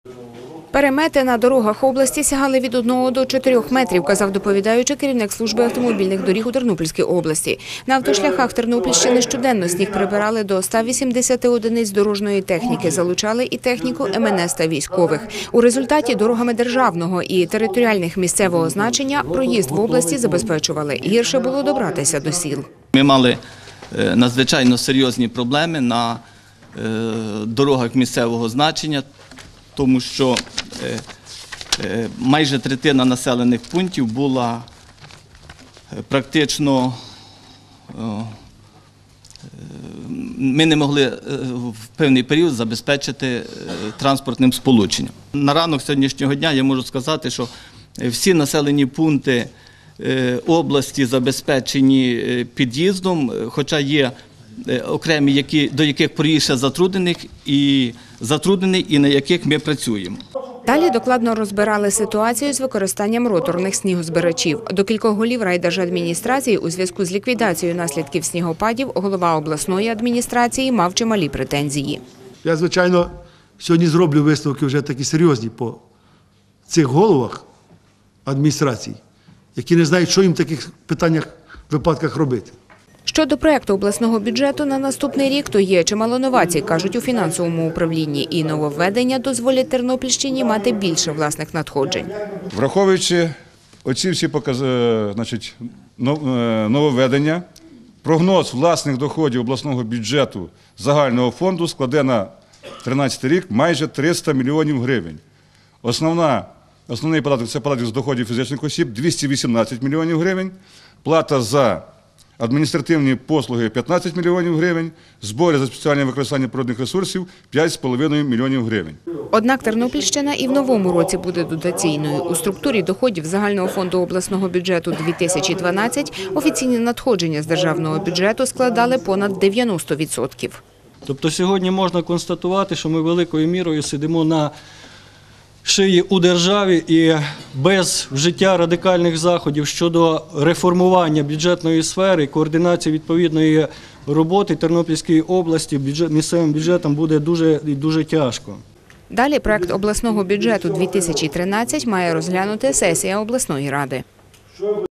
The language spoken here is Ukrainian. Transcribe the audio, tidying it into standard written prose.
Перемети на дорогах області сягали від 1 до 4 метрів, казав доповідаючи керівник служби автомобільних доріг у Тернопільській області. На автошляхах Тернопільщини щоденно сніг прибирали до 180 одиниць дорожньої техніки, залучали і техніку МНС та військових. У результаті дорогами державного і територіальних місцевого значення проїзд в області забезпечували. Гірше було добратися до сіл. Ми мали надзвичайно серйозні проблеми на дорогах місцевого значення, тому що майже третина населених пунктів була практично, ми не могли в певний період забезпечити транспортним сполученням. На ранок сьогоднішнього дня я можу сказати, що всі населені пункти області забезпечені під'їздом, хоча є окремі, до яких проїзд ще затруднений і на яких ми працюємо. Далі докладно розбирали ситуацію з використанням роторних снігозбирачів. До кількох голів райдержадміністрації у зв'язку з ліквідацією наслідків снігопадів голова обласної адміністрації мав чималі претензії. Я, звичайно, сьогодні зроблю висновки вже такі серйозні по цих головах адміністрацій, які не знають, що їм в таких питаннях, випадках робити. Щодо проєкту обласного бюджету на наступний рік, то є чимало новацій, кажуть у фінансовому управлінні, і нововведення дозволять Тернопільщині мати більше власних надходжень. Враховуючи оці всі нововведення, прогноз власних доходів обласного бюджету загального фонду складе на 2013 рік майже 300 мільйонів гривень. Основний податок – це податок з доходів фізичних осіб – 218 мільйонів гривень, плата за адміністративні послуги – 15 мільйонів гривень, збори за спеціальне використання природних ресурсів – 5,5 мільйонів гривень. Однак Тернопільщина і в новому році буде дотаційною. У структурі доходів загального фонду обласного бюджету 2012 офіційні надходження з державного бюджету складали понад 90%. Тобто сьогодні можна констатувати, що ми великою мірою сидимо на шиї у державі і без вжиття радикальних заходів щодо реформування бюджетної сфери, координації відповідної роботи Тернопільської області місцевим бюджетом буде дуже тяжко. Далі проект обласного бюджету 2013 має розглянути сесія обласної ради.